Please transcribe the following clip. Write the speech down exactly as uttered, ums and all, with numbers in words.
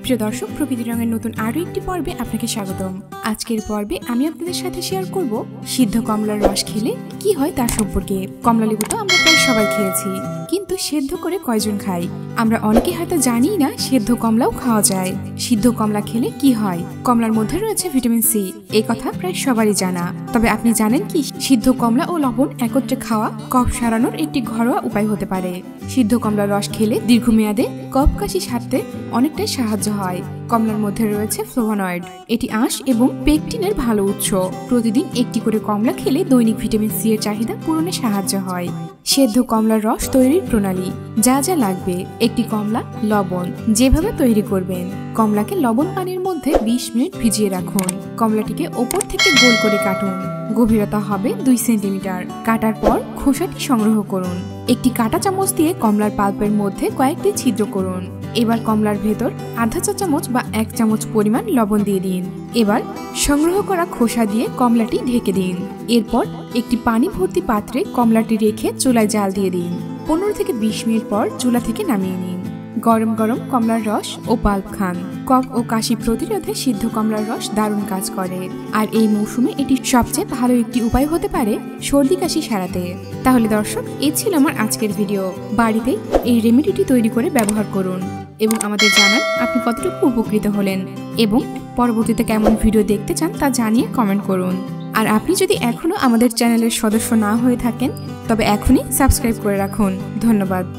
প্রিয় দর্শক, প্রকৃতি রঙের নতুন আরো একটি পর্বে আপনাকে স্বাগতম। আজকের পর্বে আমি আপনাদের সাথে শেয়ার করব সিদ্ধ কমলার রস খেলে কি হয় তার সম্পর্কে। কমলা লেবু তো আমরা প্রায় সবাই খেয়েছি, কিন্তু সেদ্ধ করে কয়জন খাই? আমরা অনেকে হয়তো জানিই না সেদ্ধ কমলাও খাওয়া যায়। সিদ্ধ কমলা খেলে কি হয়? কমলার মধ্যে রয়েছে ভিটামিন সি, এই কথা প্রায় সবারই জানা। তবে আপনি জানেন কি সিদ্ধ কমলা ও লবণ একত্রে খাওয়া কফ সারানোর একটি ঘরোয়া উপায় হতে পারে। সিদ্ধ কমলার রস খেলে দীর্ঘমেয়াদে কফ কাশি সারতে অনেকটাই সাহায্য হয়। কমলার মধ্যে রয়েছে ফ্লেভোনয়েড, এটি আঁশ এবং পেকটিনের ভালো উৎস। প্রতিদিন একটি করে কমলা খেলে দৈনিক ভিটামিন সি এর চাহিদা পূরণে সাহায্য হয়। সেদ্ধ কমলার রস তৈরির প্রণালী। যা যা লাগবে: একটি কমলা, লবণ। যেভাবে তৈরি করবেন: কমলাকে লবণ পানির মধ্যে বিশ মিনিট ভিজিয়ে রাখুন। কমলাটিকে ওপর থেকে গোল করে কাটুন। গভীরতা হবে দুই সেন্টিমিটার। কাটার পর খোসাটি সংগ্রহ করুন। একটি কাঁটা চামচ দিয়ে কমলার পাল্পের মধ্যে কয়েকটি ছিদ্র করুন। এবার কমলার ভেতর আধা চা চামচ বা এক চামচ পরিমাণ লবণ দিয়ে দিন। এবার সংগ্রহ করা খোসা দিয়ে কমলাটি ঢেকে দিন। এরপর একটি পানি ভর্তি পাত্রে কমলাটি রেখে চুলায় জাল দিয়ে দিন। পনেরো থেকে বিশ মিনিট পর চুলা থেকে নামিয়ে নিন। গরম গরম কমলার রস ও পাল্প খান। কফ ও কাশি প্রতিরোধে সিদ্ধ কমলার রস দারুণ কাজ করে, আর এই মৌসুমে এটি সবচেয়ে ভালো একটি উপায় হতে পারে সর্দি কাশি সারাতে। তাহলে দর্শক, এই ছিল আমার আজকের ভিডিও। বাড়িতে এই রেমেডিটি তৈরি করে ব্যবহার করুন এবং আমাদের জানান আপনি কতটুকু উপকৃত হলেন এবং পরবর্তীতে কেমন ভিডিও দেখতে চান তা জানিয়ে কমেন্ট করুন। আর আপনি যদি এখনো আমাদের চ্যানেলের সদস্য না হয়ে থাকেন তবে এখনই সাবস্ক্রাইব করে রাখুন। ধন্যবাদ।